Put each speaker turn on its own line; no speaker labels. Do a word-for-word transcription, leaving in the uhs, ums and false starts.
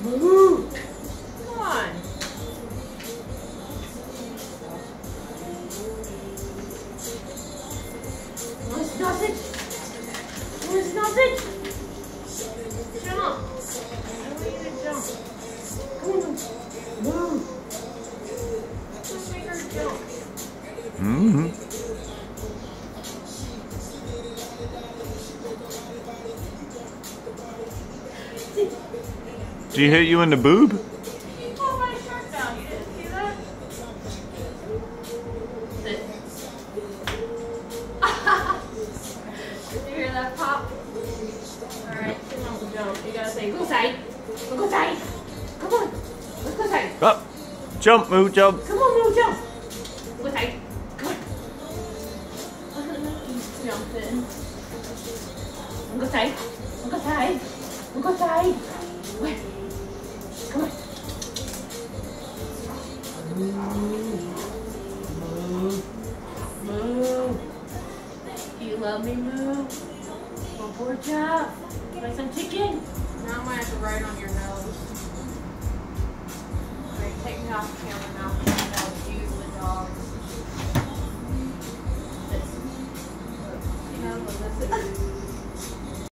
Move. Come on. Where's sausage? Where's sausage? Jump. I want you to jump. Come on. Move. Just make her jump.
Mm-hmm. Did he hit you in the boob?
He pulled my shirt down. You didn't see that? Sit. Did you hear that pop? Alright, come on, jump. You gotta say, go side. Go side. Come on. Let's go side.
Up. Jump, Moo, jump.
Come on, Moo, jump. Go side. Come on. He's jumping. Go side. Go side. Go side. Wait. Come on. Move. Move. Move. Do you love me, Moo? One more job. Like some chicken. Now I'm gonna have to write on your nose. Alright, take me off the camera now. That was you, the dog. This. You know, listen.